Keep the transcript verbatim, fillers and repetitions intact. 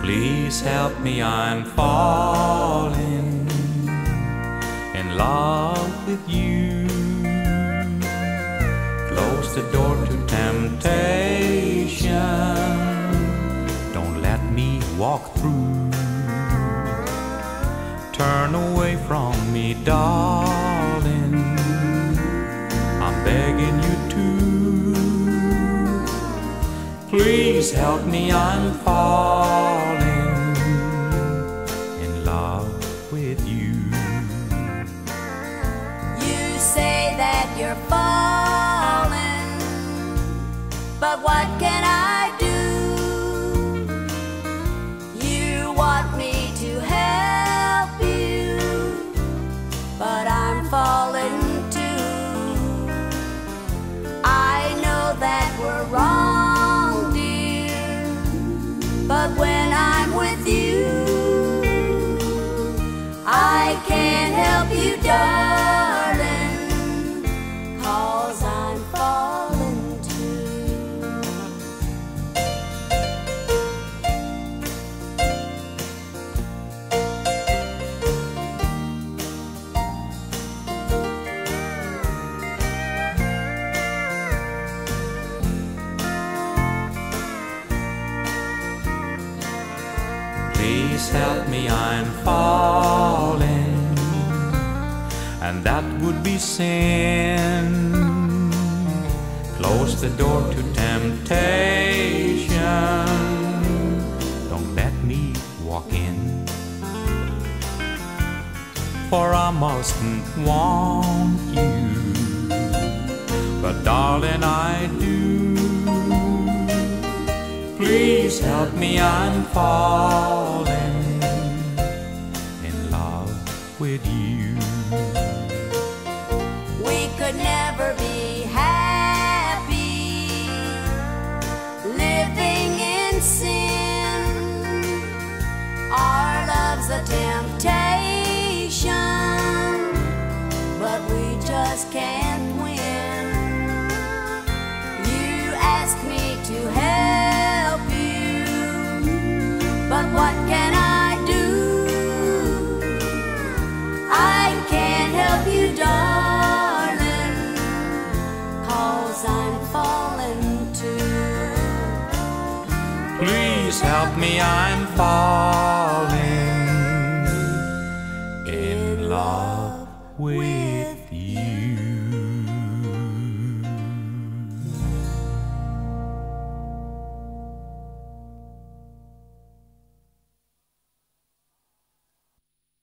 Please help me, I'm falling in love with you. Close the door to temptation, don't let me walk through. Turn away from me, darling, I'm begging you to. Please help me, I'm falling in love with you. You say that you're falling, but what can I do? You want me to help you, but I'm falling too. I know that we're wrong, dear, but when I'm with you, I can't help you, darling, 'cause I'm falling too. Please help me, I'm falling, and that would be sin. Close the door to temptation, don't let me walk in. For I mustn't want you, but darling, I do. Please help me, I'm falling in love with you. We could never be happy living in sin. Our love's a temptation, but we just can't win. You ask me to help you, but what can I do? I can't help you, darling, 'cause I'm falling too. Please help me, I'm falling